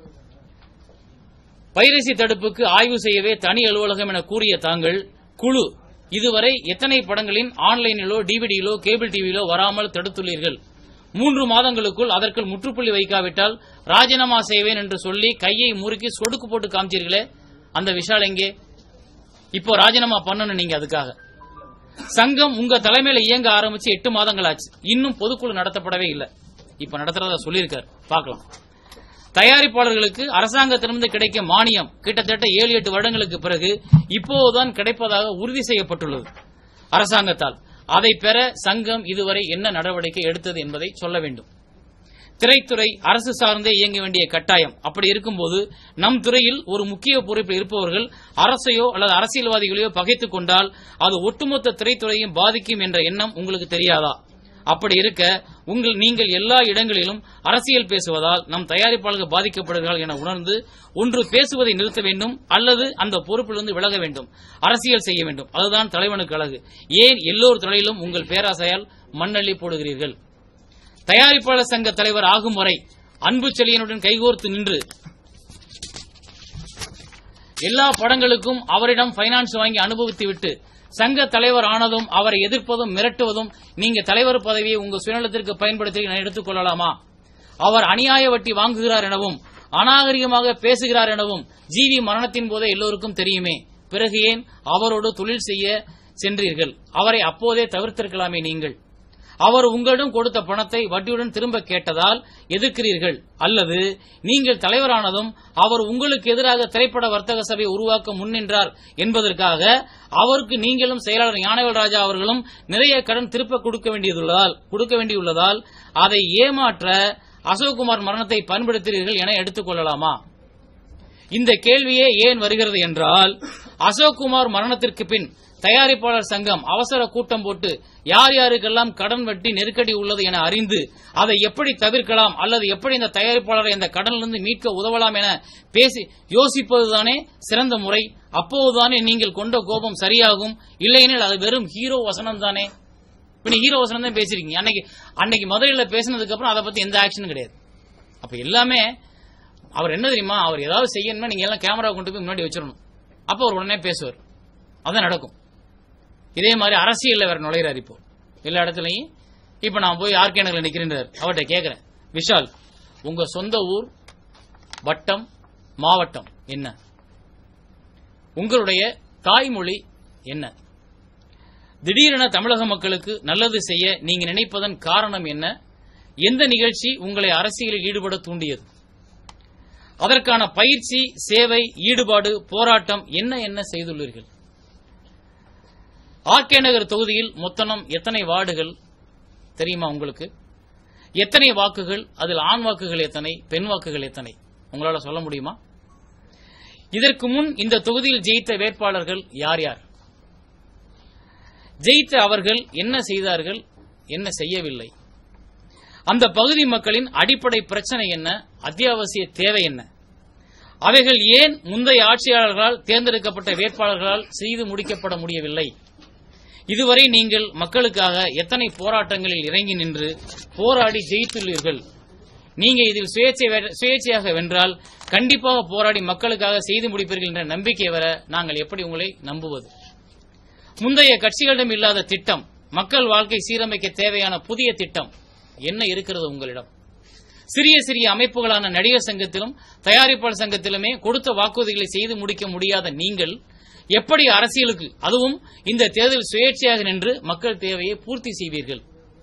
பைரசி தடுப்புக்கு ஆய்வு செய்யவே தனி அலுவலகம் என கூறிய தாங்கள் குழு இதுவரை எத்தனை படங்களின் ஆன்லைனிலோ டிவிடியிலோ கேபிள் டிவியிலோ வராமல் தடுத்துள்ளீர்கள்? மூன்று மாதங்களுக்குள் அதற்குள் முற்றுப்புள்ளி வைக்காவிட்டால் ராஜினாமா செய்வேன் என்று சொல்லி கையை முறுக்கி சொடுக்கு போட்டு காமிச்சீர்களே, அந்த விஷால் எங்கே? இப்போ ராஜினாமா பண்ணணும் நீங்க. அதுக்காக சங்கம் உங்க தலைமையில இயங்க ஆரம்பிச்சு எட்டு மாதங்கள் ஆச்சு, இன்னும் பொதுக்குழு நடத்தப்படவே இல்லை. இப்ப நடத்துறதா சொல்லியிருக்காரு, பார்க்கலாம். தயாரிப்பாளர்களுக்கு அரசாங்கத்திலிருந்து கிடைக்கும் மானியம் கிட்டத்தட்ட ஏழு எட்டு வருடங்களுக்கு பிறகு இப்போதுதான் கிடைப்பதாக உறுதி செய்யப்பட்டுள்ளது அரசாங்கத்தால். அதை பெற சங்கம் இதுவரை என்ன நடவடிக்கை எடுத்தது என்பதை சொல்ல வேண்டும். திரைத்துறை அரசு சார்ந்தே இயங்க வேண்டிய கட்டாயம். அப்படி இருக்கும்போது நம் துறையில் ஒரு முக்கிய பொறுப்பில் இருப்பவர்கள் அரசையோ அல்லது அரசியல்வாதிகளையோ பகைத்துக் கொண்டால் அது ஒட்டுமொத்த திரைத்துறையும் பாதிக்கும் என்ற எண்ணம் உங்களுக்கு தெரியாதா? அப்படி இருக்க உங்கள் நீங்கள் எல்லா இடங்களிலும் அரசியல் பேசுவதால் நம் தயாரிப்பாளர்கள் பாதிக்கப்படுகிறார்கள் என உணர்ந்து ஒன்று பேசுவதை நிறுத்த வேண்டும், அல்லது அந்த பொறுப்பிலிருந்து விலக வேண்டும், அரசியல் செய்ய வேண்டும். அதுதான் தலைவனுக்கு அழகு. ஏன் எல்லோர் துறையிலும் உங்கள் பேராசையால் மண்ணள்ளி போடுகிறீர்கள்? தயாரிப்பாளர் சங்க தலைவர் ஆகும் வரை அன்பு செழியனுடன் கைகோர்த்து நின்று எல்லா படங்களுக்கும் அவரிடம் பைனான்ஸ் வாங்கி அனுபவித்துவிட்டு சங்க தலைவர் ஆனதும் அவரை எதிர்ப்பதும் மிரட்டுவதும் நீங்க தலைவர் பதவியை உங்க சுயநலத்திற்கு பயன்படுத்தி எடுத்துக் கொள்ளலாமா? அவர் அநியாய வட்டி வாங்குகிறார் எனவும் அநாகரிகமாக பேசுகிறார் எனவும் ஜிவி மரணத்தின் போதே எல்லோருக்கும் தெரியுமே. பிறகு ஏன் அவரோடு தொழில் செய்ய சென்றீர்கள்? அவரை அப்போதே தவிர்த்திருக்கலாமே. நீங்கள் அவர் உங்களிடம் கொடுத்த பணத்தை வட்டியுடன் திரும்ப கேட்டதால் எதிர்க்கிறீர்கள், அல்லது நீங்கள் தலைவரானதும் அவர் உங்களுக்கு எதிராக திரைப்பட வர்த்தக சபை உருவாக்க முன்னின்றார் என்பதற்காக அவருக்கு நீங்களும் செயலாளர் ஞானவேல் ராஜா அவர்களும் நிறைய கடன் திருப்ப கொடுக்க வேண்டியுள்ளதால் கொடுக்க வேண்டியுள்ளதால் அதை ஏமாற்ற அசோக்குமார் மரணத்தை பயன்படுத்துகிறீர்கள் என எடுத்துக் கொள்ளலாமா? இந்த கேள்வியே ஏன் வருகிறது என்றால், அசோக்குமார் மரணத்திற்கு பின் தயாரிப்பாளர் சங்கம் அவசர கூட்டம் போட்டு யார் யாருக்கெல்லாம் கடன் வட்டி நெருக்கடி உள்ளது என அறிந்து அதை எப்படி தவிர்க்கலாம் அல்லது எப்படி இந்த தயாரிப்பாளரை இந்த கடனிலிருந்து மீட்க உதவலாம் என பேசி யோசிப்பதுதானே சிறந்த முறை. அப்போதுதானே நீங்கள் கொண்ட கோபம் சரியாகும். இல்லையெனில் அது வெறும் ஹீரோ வசனம் தானே. இப்ப ஹீரோ வசனம் தான் பேசிருக்கீங்க. அன்னைக்கு அன்னைக்கு மதுரையில் பேசினதுக்கு அப்புறம் அதை பத்தி எந்த ஆக்ஷனும் கிடையாது. அப்ப எல்லாமே அவர் என்ன தெரியுமா, அவர் ஏதாவது செய்யணும்னா நீங்க எல்லாம் கேமரா கொண்டு போய் முன்னாடி வச்சிடணும். அப்ப அவர் உடனே பேசுவார். அதான் நடக்கும். இதே மாதிரி அரசியல்ல வேற நுழைகிறார் இப்போ எல்லா இடத்துலையும். இப்ப நான் போய் ஆர்கே நகர்ல நிக்கிறேன், அவர்கிட்ட கேட்கிறேன், விஷால் உங்க சொந்த ஊர் வட்டம் மாவட்டம் என்ன? உங்களுடைய தாய்மொழி என்ன? திடீரென தமிழக மக்களுக்கு நல்லது செய்ய நீங்க நினைப்பதன் காரணம் என்ன? எந்த நிகழ்ச்சி உங்களை அரசியலில் ஈடுபட தூண்டியது? அதற்கான பயிற்சி, சேவை, ஈடுபாடு, போராட்டம் என்ன என்ன செய்துள்ளீர்கள்? ஆர்கே நகர் தொகுதியில் மொத்தம் எத்தனை வார்டுகள் தெரியுமா உங்களுக்கு? எத்தனை வாக்குகள்? அதில் ஆண் வாக்குகள் எத்தனை, பெண் வாக்குகள் எத்தனை? உங்களால சொல்ல முடியுமா? இதற்கு முன் இந்த தொகுதியில் ஜெயித்த வேட்பாளர்கள் யார் யார்? ஜெயித்த அவர்கள் என்ன செய்தார்கள், என்ன செய்யவில்லை? அந்த பகுதி மக்களின் அடிப்படை பிரச்சனை என்ன, அத்தியாவசிய தேவை என்ன? அவைகள் ஏன் முந்தைய ஆட்சியாளர்களால் தேர்ந்தெடுக்கப்பட்ட வேட்பாளர்களால் செய்து முடிக்கப்பட முடியவில்லை? இதுவரை நீங்கள் மக்களுக்காக எத்தனை போராட்டங்களில் இறங்கி நின்று போராடி ஜெயித்துள்ளீர்கள்? நீங்க இதில் சுயேட்சையாக வென்றால் கண்டிப்பாக போராடி மக்களுக்காக செய்து முடிப்பீர்கள் என்ற நம்பிக்கை வர நாங்கள் எப்படி உங்களை நம்புவது? முந்தைய கட்சிகளிடம் இல்லாத திட்டம், மக்கள் வாழ்க்கை சீரமைக்க தேவையான புதிய திட்டம் என்ன இருக்கிறது உங்களிடம்? சிறிய சிறிய அமைப்புகளான நடிகர் சங்கத்திலும் தயாரிப்பாளர் சங்கத்திலுமே கொடுத்த வாக்குறுதிகளை செய்து முடிக்க முடியாத நீங்கள் எப்படி அரசியலுக்கு, அதுவும் இந்த தேர்தல் சுயேட்சையாக நின்று மக்கள் தேவையை பூர்த்தி செய்வீர்கள்?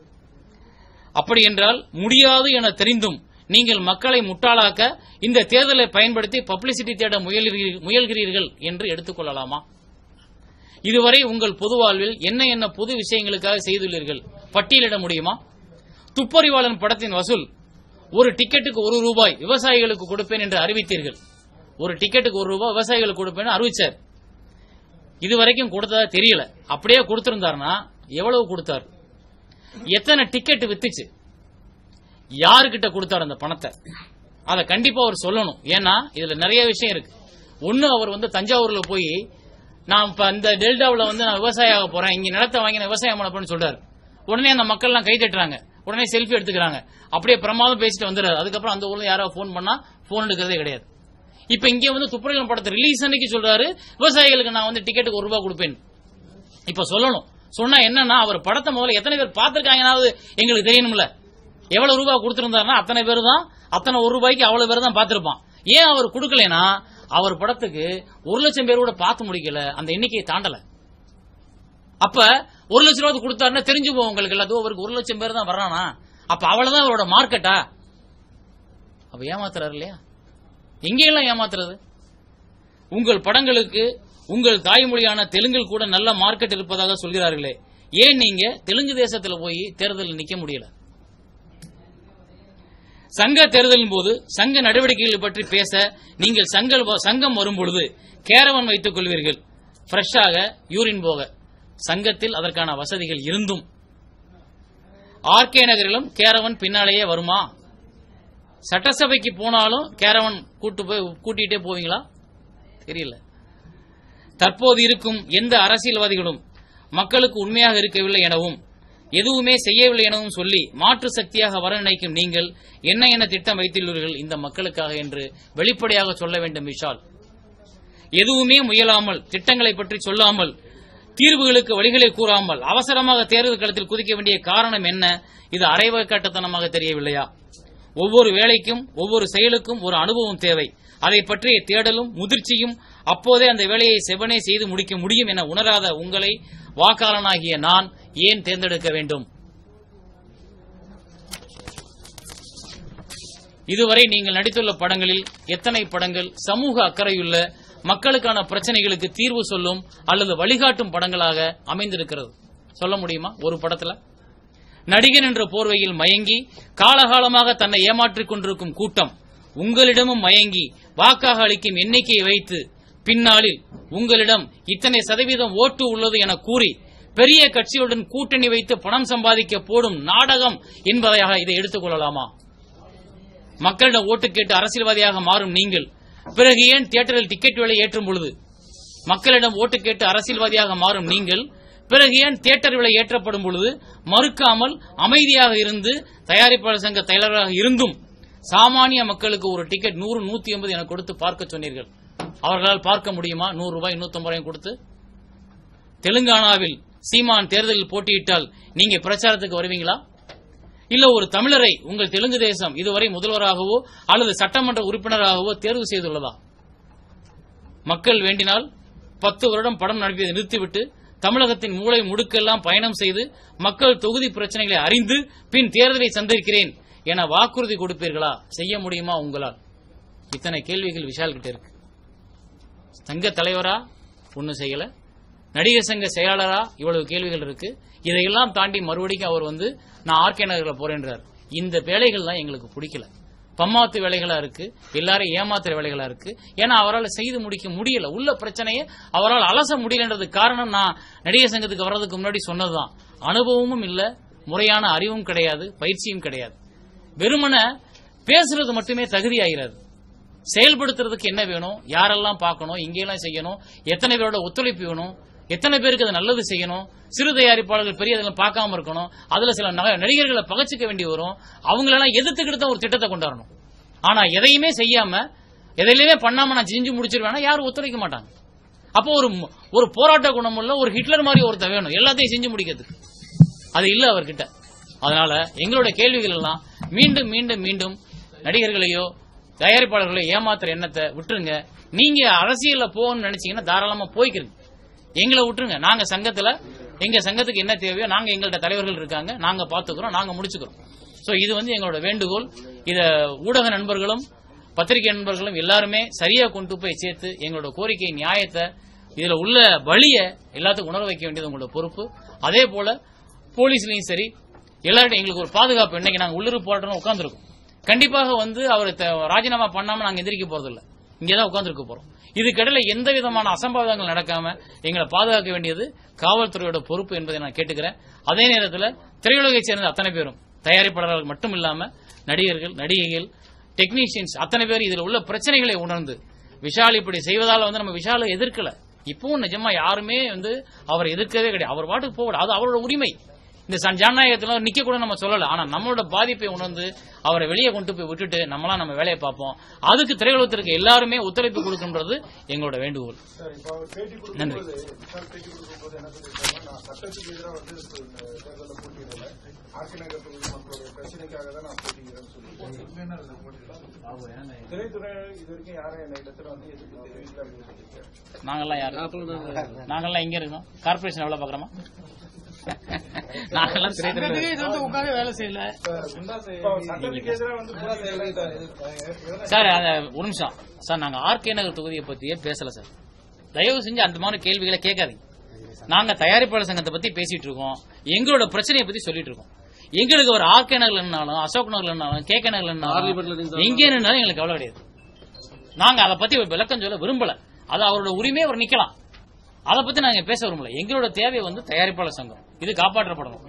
அப்படி என்றால் முடியாது என தெரிந்தும் நீங்கள் மக்களை முட்டாளாக்க இந்த தேர்தலை பயன்படுத்தி பப்ளிசிட்டி தேட முயல்கிறீர்கள் என்று எடுத்துக்கொள்ளலாமா? இதுவரை உங்கள் பொது வாழ்வில் என்ன என்ன பொது விஷயங்களுக்காக செய்துள்ளீர்கள் பட்டியலிட முடியுமா? துப்பறிவாளன் படத்தின் வசூல் ஒரு டிக்கெட்டுக்கு ஒரு ரூபாய் விவசாயிகளுக்கு கொடுப்பேன் என்று அறிவித்தீர்கள். ஒரு டிக்கெட்டுக்கு ஒரு ரூபாய் விவசாயிகளுக்கு கொடுப்பேன் அறிவிச்சார். இதுவரைக்கும் கொடுத்ததா தெரியல. அப்படியே கொடுத்திருந்தாருன்னா எவ்வளவு கொடுத்தார்? எத்தனை டிக்கெட் வித்துச்சு? யாருக்கிட்ட கொடுத்தார் அந்த பணத்தை? அதை கண்டிப்பா அவர் சொல்லணும். ஏன்னா இதுல நிறைய விஷயம் இருக்கு. ஒன்னு, அவர் வந்து தஞ்சாவூர்ல போய் நான் இப்ப இந்த டெல்டாவில் வந்து நான் விவசாயியாக போறேன், இங்க நிலத்தை வாங்கி நான் விவசாயம் பண்ண போறேன்னு சொல்றாரு. உடனே அந்த மக்கள் எல்லாம் கை தட்டுறாங்க, உடனே செல்ஃபி எடுத்துக்கிறாங்க, அப்படியே பிரமாதம் பேசிட்டு வந்துடுறாரு. அதுக்கப்புறம் அந்த ஊர்ல யாராவது போன் பண்ணா போன் எடுக்கிறதே கிடையாது. இப்ப இங்க வந்து துப்பறிவாளன் படத்தை ரிலீஸ் அன்னைக்கு சொல்றாரு விவசாயிகளுக்கு நான் வந்து டிக்கெட்டுக்கு ஒரு ரூபாய் கொடுப்பேன். இப்ப சொல்லணும். சொன்னா என்னன்னா, அவர் படத்தை முதல்ல எத்தனை பேர் பார்த்திருக்காங்கன்னாவது எங்களுக்கு தெரியணும்ல. எவ்வளவு ரூபாய் கொடுத்திருந்தாருன்னா அத்தனை பேர் தான், அத்தனை ஒரு ரூபாய்க்கு அவ்வளவு பேர் தான் பார்த்திருப்பான். ஏன் அவர் கொடுக்கலனா, அவர் படத்துக்கு ஒரு லட்சம் பேர் கூட பார்த்து முடிக்கல, அந்த எண்ணிக்கையை தாண்டல. அப்ப ஒரு லட்சம் ரூபாய் கொடுத்தாருன்னா தெரிஞ்சு போவோம் உங்களுக்கு எல்லாத்துக்கும் அவருக்கு ஒரு லட்சம் பேர் தான் வர்றானா, அப்ப அவ்வளவுதான் அவரோட மார்க்கெட்டா? அப்ப ஏமாத்துறாரு இல்லையா? எங்கெல்லாம் ஏமாத்துறது? உங்கள் படங்களுக்கு உங்கள் தாய்மொழியான தெலுங்கில் கூட நல்ல மார்க்கெட் இருப்பதாக சொல்கிறார்களே, ஏன் நீங்க தெலுங்கு தேசத்துல போய் தேர்தலில் நிக்க முடியல? சங்க தேர்தலின் போது சங்க நடவடிக்கைகள் பற்றி பேச நீங்கள் சங்கம் வரும்பொழுது கேரவன் வைத்துக் கொள்வீர்கள், ஃப்ரெஷ்ஷாக யூரின் போக. சங்கத்தில் அதற்கான வசதிகள் இருந்தும் ஆர்கே நகரிலும் கேரவன் பின்னாலேயே வருமா? சட்டசபைக்கு போனாலும் கேரவன் கூட்டு போய் கூட்டிகிட்டே போவீங்களா? தெரியல. தற்போது இருக்கும் எந்த அரசியல்வாதிகளும் மக்களுக்கு உண்மையாக இருக்கவில்லை எனவும் எதுவுமே செய்யவில்லை எனவும் சொல்லி மாற்று சக்தியாக வர நினைக்கும் நீங்கள் என்ன என்ன திட்டம் வைத்துள்ளீர்கள் இந்த மக்களுக்காக என்று வெளிப்படையாக சொல்ல வேண்டும் விஷால். எதுவுமே முயலாமல், திட்டங்களை பற்றி சொல்லாமல், தீர்வுகளுக்கு வழிகளை கூறாமல் அவசரமாக தேர்தல் களத்தில் குதிக்க வேண்டிய காரணம் என்ன? இது அரைவக்கட்டத்தனமாக தெரியவில்லையா? ஒவ்வொரு வேலைக்கும் ஒவ்வொரு செயலுக்கும் ஒரு அனுபவம் தேவை. அதை பற்றிய தேடலும் முதிர்ச்சியும் அப்போதே அந்த வேலையை செவனே செய்து முடிக்க முடியும் என உணராத உங்களை வாக்காளனாகிய நான் ஏன் தேர்ந்தெடுக்க வேண்டும்? இதுவரை நீங்கள் நடித்துள்ள படங்களில் எத்தனை படங்கள் சமூக அக்கறையுள்ள மக்களுக்கான பிரச்சனைகளுக்கு தீர்வு சொல்லும் அல்லது வழிகாட்டும் படங்களாக அமைந்திருக்கிறது? சொல்ல முடியுமா? ஒரு படத்துல நடிகன் என்ற போர்வையில் மயங்கி காலகாலமாக தன்னை ஏமாற்றிக் கொண்டிருக்கும் கூட்டம் உங்களிடமும் மயங்கி வாக்காக அளிக்கும் எண்ணிக்கையை வைத்து பின்னாளில் உங்களிடம் இத்தனை சதவீதம் ஓட்டு உள்ளது என கூறி பெரிய கட்சியுடன் கூட்டணி வைத்து பணம் சம்பாதிக்க போடும் நாடகம் என்பதாக இதை எடுத்துக் கொள்ளலாமா? மக்களிடம் ஓட்டு கேட்டு அரசியல்வாதியாக மாறும் நீங்கள் பிறகு ஏன் தியேட்டரில் டிக்கெட் விலை ஏற்றும் பொழுது மக்களிடம் ஓட்டு கேட்டு அரசியல்வாதியாக மாறும் நீங்கள் பிறகு ஏன் தியேட்டர் விலை ஏற்றப்படும் பொழுது மறுக்காமல் அமைதியாக இருந்து தயாரிப்பாளர் சங்க தலைவராக இருந்தும் சாமானிய மக்களுக்கு ஒரு டிக்கெட் நூறு நூத்தி ஐம்பது என கொடுத்து பார்க்க சொன்னீர்கள்? அவர்களால் பார்க்க முடியுமா? நூறு ரூபாய் நூத்தி ஐம்பது ரூபாய் கொடுத்து. தெலுங்கானாவில் சீமான் தேர்தலில் போட்டியிட்டால் நீங்க பிரச்சாரத்துக்கு வருவீங்களா? இல்ல ஒரு தமிழரை உங்கள் தெலுங்கு தேசம் இதுவரை முதல்வராகவோ அல்லது சட்டமன்ற உறுப்பினராகவோ தேர்வு செய்துள்ளதா? மக்கள் வேண்டினால் பத்து வருடம் படம் நடப்பியதை நிறுத்திவிட்டு தமிழகத்தின் மூளை முடுக்கெல்லாம் பயணம் செய்து மக்கள் தொகுதி பிரச்சனைகளை அறிந்து பின் தேர்தலை சந்திக்கிறேன் என வாக்குறுதி கொடுப்பீர்களா? செய்ய முடியுமா உங்களால்? இத்தனை கேள்விகள் விஷால் கிட்ட இருக்கு. சங்க தலைவரா ஒன்னும் செய்யல, நடிகர் சங்க செயலாளரா இவ்வளவு கேள்விகள் இருக்கு. இதையெல்லாம் தாண்டி மறுபடியும் அவர் வந்து நான் ஆர்கே நகர்ல போறேன்றார். இந்த வேலைகள் தான் எங்களுக்கு பிடிக்கல. பம்மாத்து வேலைகளா இருக்கு, எல்லாரும் ஏமாத்துற வேலைகளா இருக்கு. ஏன்னா அவரால் செய்து முடிக்க முடியல. உள்ள பிரச்சனையை அவரால் அலச முடியலன்றதுக்கு காரணம் நான் நடிகர் சங்கத்துக்கு வர்றதுக்கு முன்னாடி சொன்னதுதான். அனுபவமும் இல்ல, முறையான அறிவும் கிடையாது, பயிற்சியும் கிடையாது. வெறுமன பேசுறது மட்டுமே தகுதி ஆகிறாது. செயல்படுத்துறதுக்கு என்ன வேணும், யாரெல்லாம் பார்க்கணும், இங்கெல்லாம் செய்யணும், எத்தனை பேரோட ஒத்துழைப்பு வேணும், எத்தனை பேருக்கு அது நல்லது செய்யணும், சிறு தயாரிப்பாளர்கள் பெரிய அதெல்லாம் பார்க்காம இருக்கணும். அதுல சில நடிகர்களை பகச்சிக்க வேண்டி வரும். அவங்களெல்லாம் எதிர்த்துக்கிட்டு தான் ஒரு திட்டத்தை கொண்டாடணும். ஆனா எதையுமே செய்யாம எதையுமே பண்ணாம நான் செஞ்சு முடிச்சிருவேன்னா யாரும் ஒத்துழைக்க மாட்டாங்க. அப்போ ஒரு ஒரு போராட்ட குணமுள்ள ஒரு ஹிட்லர் மாதிரி ஒருத்தர் வேணும் எல்லாத்தையும் செஞ்சு முடிக்கிறதுக்கு. அது இல்ல அவர்கிட்ட. அதனால எங்களுடைய கேள்விகள் எல்லாம் மீண்டும் மீண்டும் மீண்டும் நடிகர்களையோ தயாரிப்பாளர்களையோ ஏமாத்துற எண்ணத்தை விட்டுருங்க. நீங்க அரசியல்ல போகணும்னு நினைச்சீங்கன்னா தாராளமா போய்க்கிறீங்க. எங்களை விட்டுருங்க. நாங்க சங்கத்துல எங்க சங்கத்துக்கு என்ன தேவையோ நாங்க எங்கள்ட்ட தலைவர்கள் இருக்காங்க, நாங்க பாத்துக்கிறோம், நாங்க முடிச்சுக்கிறோம். சோ இது வந்து எங்களோட வேண்டுகோள். இத ஊடக நண்பர்களும் பத்திரிகை நண்பர்களும் எல்லாருமே சரியா கொண்டு போய் சேர்த்து எங்களோட கோரிக்கை நியாயத்தை இதுல உள்ள வழிய எல்லாத்துக்கும் உணர வைக்க வேண்டியது உங்களோட பொறுப்பு. அதே போல போலீஸ்லயும் சரி எல்லாரும் எங்களுக்கு ஒரு பாதுகாப்பு. இன்னைக்கு நாங்க உள்ளூர் போராட்டம் உட்கார்ந்துருக்கோம். கண்டிப்பாக வந்து அவர் ராஜினாமா பண்ணாம நாங்க எந்திரிக்க போறதில்லை, இங்கேதான் உட்கார்ந்துருக்க போறோம். இதுக்கிடையில எந்த விதமான அசம்பாவிதங்கள் நடக்காம எங்களை பாதுகாக்க வேண்டியது காவல்துறையோட பொறுப்பு என்பதை நான் கேட்டுக்கிறேன். அதே நேரத்தில் திரையுலகை சேர்ந்த அத்தனை பேரும் தயாரிப்பாளர்கள் மட்டும் இல்லாம நடிகர்கள், நடிகைகள், டெக்னீஷியன்ஸ் அத்தனை பேர் இதுல உள்ள பிரச்சனைகளை உணர்ந்து விஷால் இப்படி செய்வதால வந்து நம்ம விஷாலை எதிர்க்கல. இப்பவும் நிஜமா யாருமே வந்து அவர் எதிர்க்கவே கிடையாது. அவர் பாட்டுக்கு போகல, அது அவரோட உரிமை. இந்த ஜனநாயகத்தில் நிக்க கூட நம்ம சொல்லல. ஆனா நம்மளோட பாதிப்பை உணர்ந்து அவரை வெளியே கொண்டு போய் விட்டுட்டு நம்மளாம் நம்ம வேலையை பார்ப்போம். அதுக்கு திரையுலகத்திற்கு எல்லாருமே ஒத்துழைப்பு கொடுக்கின்றது எங்களோட வேண்டுகோள். நன்றி. நாங்கெல்லாம் யாரு? நாங்கெல்லாம் இங்க இருக்கோம். கார்பரேஷன் எவ்வளவு பாக்குறோமா? நாங்கெல்லாம் திரைத்துறை வேலை செய்யல சார். ஒரு நிமிஷம் சார், நாங்க ஆர்கே நகர் தொகுதியை பத்தியே பேசல சார். தயவு செஞ்சு அந்த மாதிரி கேள்விகளை கேட்காதீங்க. நாங்க தயாரிப்பாளர் சங்கத்தை பத்தி பேசிட்டு இருக்கோம், எங்களோட பிரச்சனையை பத்தி சொல்லிட்டு இருக்கோம். எங்களுக்கு ஒரு ஆர்கே நகர்ல இருந்தாலும், அசோக் நகர்ல இருந்தாலும், கே கே நகர்ல இருந்தாலும், எங்கே இருந்தாலும் எங்களுக்கு கவலை கிடையாது. நாங்க அதை பத்தி விளக்கம் சொல்ல விரும்பல. அது அவரோட உரிமையை அவர் நிக்கலாம். அதை பத்தி நாங்க பேச விரும்பல. எங்களோட தேவை வந்து தயாரிப்பாளர் சங்கம், இது காப்பாற்றப்படணும்.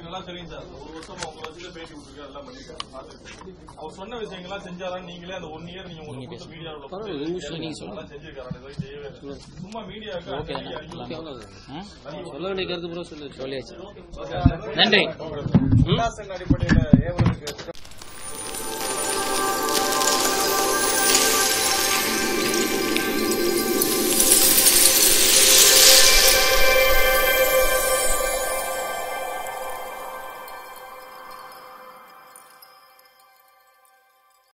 அவர் சொன்ன விஷயங்களா செஞ்சாரா? நீங்களே அந்த ஒன் இயர் நீங்க சும்மா மீடியாவுக்கு நன்றி. அடிப்படையில்